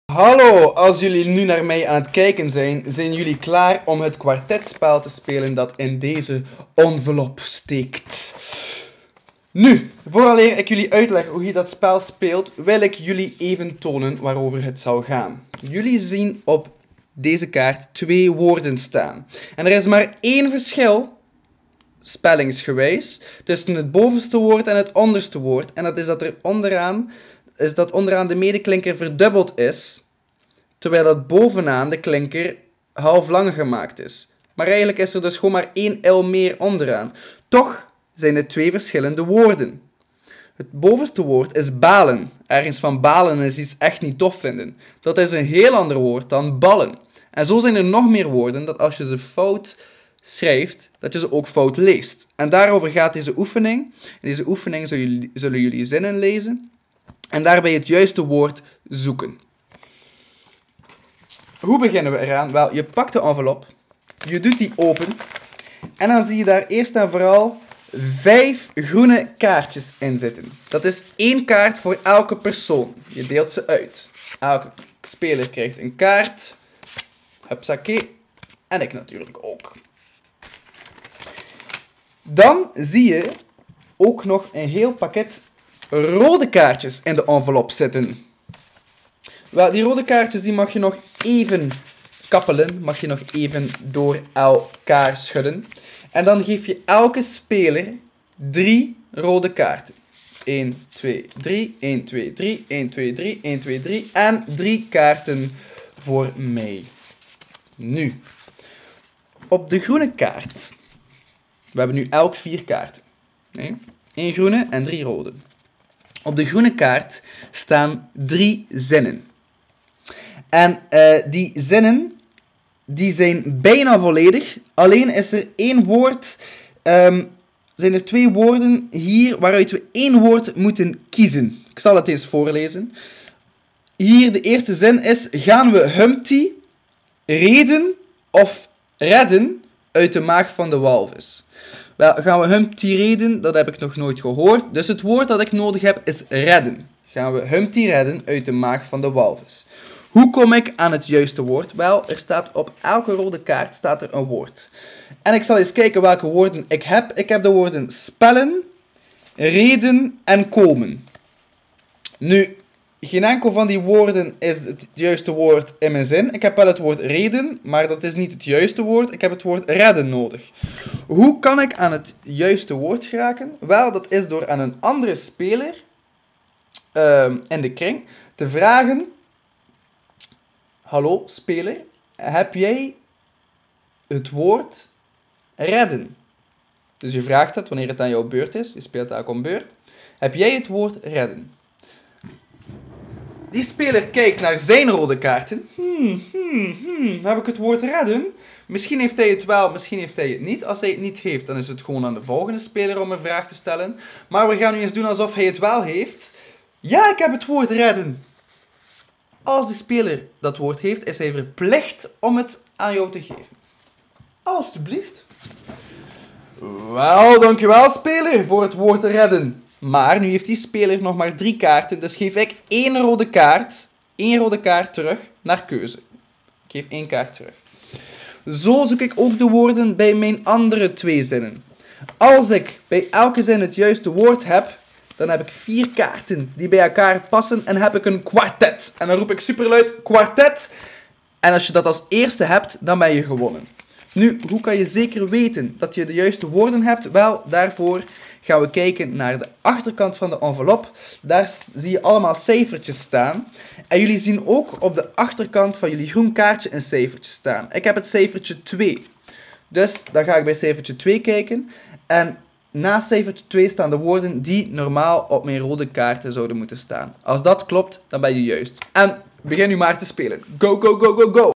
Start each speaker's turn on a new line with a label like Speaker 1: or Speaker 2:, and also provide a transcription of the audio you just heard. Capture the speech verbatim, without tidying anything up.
Speaker 1: Hallo, als jullie nu naar mij aan het kijken zijn, zijn jullie klaar om het kwartetspel te spelen dat in deze envelop steekt. Nu, vooraleer ik jullie uitleg hoe je dat spel speelt, wil ik jullie even tonen waarover het zal gaan. Jullie zien op deze kaart twee woorden staan. En er is maar één verschil, spellingsgewijs, tussen het bovenste woord en het onderste woord. En dat is dat er onderaan, is dat onderaan de medeklinker verdubbeld is, terwijl dat bovenaan de klinker half lang gemaakt is. Maar eigenlijk is er dus gewoon maar één L meer onderaan. Toch zijn het twee verschillende woorden. Het bovenste woord is balen. Ergens van balen is iets echt niet tof vinden. Dat is een heel ander woord dan ballen. En zo zijn er nog meer woorden dat als je ze fout schrijft, dat je ze ook fout leest. En daarover gaat deze oefening. In deze oefening zullen jullie, zullen jullie zinnen lezen en daarbij het juiste woord zoeken. Hoe beginnen we eraan? Wel, je pakt de envelop, je doet die open en dan zie je daar eerst en vooral vijf groene kaartjes in zitten. Dat is één kaart voor elke persoon. Je deelt ze uit. Elke speler krijgt een kaart. Hupsakee. En ik natuurlijk ook. Dan zie je ook nog een heel pakket rode kaartjes in de envelop zitten. Wel, die rode kaartjes die mag je nog even kappelen, mag je nog even door elkaar schudden. En dan geef je elke speler drie rode kaarten. één, twee, drie, één, twee, drie, één, twee, drie, één, twee, drie en drie kaarten voor mij. Nu, op de groene kaart, we hebben nu elk vier kaarten. Nee? Eén groene en drie rode. Op de groene kaart staan drie zinnen. En uh, die zinnen die zijn bijna volledig. Alleen is er één woord, um, zijn er twee woorden hier waaruit we één woord moeten kiezen. Ik zal het eens voorlezen. Hier de eerste zin is: gaan we Humpty reden of redden uit de maag van de walvis? Wel, gaan we Humpty reden? Dat heb ik nog nooit gehoord. Dus het woord dat ik nodig heb is redden. Gaan we Humpty redden uit de maag van de walvis? Hoe kom ik aan het juiste woord? Wel, er staat op elke rode kaart staat er een woord. En ik zal eens kijken welke woorden ik heb. Ik heb de woorden spellen, reden en komen. Nu, geen enkel van die woorden is het juiste woord in mijn zin. Ik heb wel het woord reden, maar dat is niet het juiste woord. Ik heb het woord redden nodig. Hoe kan ik aan het juiste woord geraken? Wel, dat is door aan een andere speler uh, in de kring te vragen: hallo speler, heb jij het woord redden? Dus je vraagt het wanneer het aan jouw beurt is. Je speelt elk om beurt. Heb jij het woord redden? Die speler kijkt naar zijn rode kaarten. Hmm, hmm, hmm. Heb ik het woord redden? Misschien heeft hij het wel, misschien heeft hij het niet. Als hij het niet heeft, dan is het gewoon aan de volgende speler om een vraag te stellen. Maar we gaan nu eens doen alsof hij het wel heeft. Ja, ik heb het woord redden. Als de speler dat woord heeft, is hij verplicht om het aan jou te geven. Alsjeblieft. Wel, dankjewel speler voor het woord redden. Maar nu heeft die speler nog maar drie kaarten, dus geef ik één rode kaart, één rode kaart terug naar keuze. Ik geef één kaart terug. Zo zoek ik ook de woorden bij mijn andere twee zinnen. Als ik bij elke zin het juiste woord heb, dan heb ik vier kaarten die bij elkaar passen en heb ik een kwartet. En dan roep ik superluid kwartet. En als je dat als eerste hebt, dan ben je gewonnen. Nu, hoe kan je zeker weten dat je de juiste woorden hebt? Wel, daarvoor gaan we kijken naar de achterkant van de envelop. Daar zie je allemaal cijfertjes staan. En jullie zien ook op de achterkant van jullie groen kaartje een cijfertje staan. Ik heb het cijfertje twee. Dus dan ga ik bij cijfertje twee kijken. En naast cijfertje twee staan de woorden die normaal op mijn rode kaarten zouden moeten staan. Als dat klopt, dan ben je juist. En begin nu maar te spelen. Go, go, go, go, go!